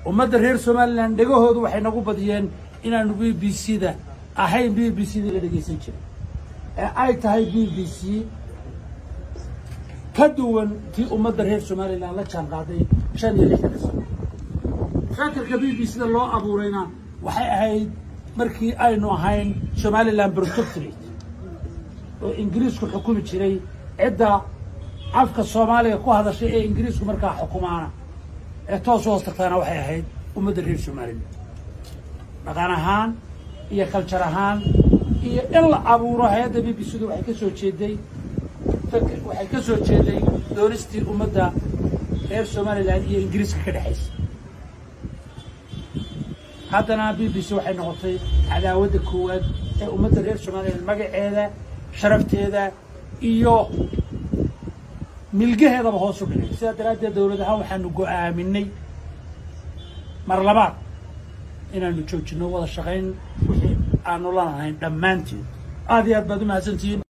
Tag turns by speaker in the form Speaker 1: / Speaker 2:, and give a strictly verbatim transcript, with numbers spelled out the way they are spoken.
Speaker 1: ummadda reer Somaliland dhagahoodu waxay nagu badiyeen inaanu B B C da ahayn B B C da la dhageysan jiray ee ay tahay B B C ka duwan tii ummadda reer Somaliland la jaan qaaday shan iyo lixdan sano fakarka B B C da loo abuurayna waxay ahayd markii aynu ahayn Somaliland protectorate oo Ingiriisku xukumi jiray cidda afka Soomaaliga ku hadashay ee Ingiriisku markaa xukumaana ee toos u hoostagtaana waxay ahayd ummadda reer Somaliland dhaqan ahaan iyo culture ahaan iyo in la abuuro hay'adda B B C da waxay ka soo jeeday waxay ka soo jeeday doonistii ummadda reer Somaliland iyo Ingiriiska ka dhaxaysay haddana B B C waxay noqotay cadaawadda koowaad ee ummadda reer Somaliland magaceeda sharafteeda iyo milgaheeda hoos u dhigay sida daraaddeed dawladaha waxaanu go'aaminay mar labaad inaanu joojino wada shaqayn wixii aanu lanahayn dhammaanteed aad iyo aad baad u mahadsantihiin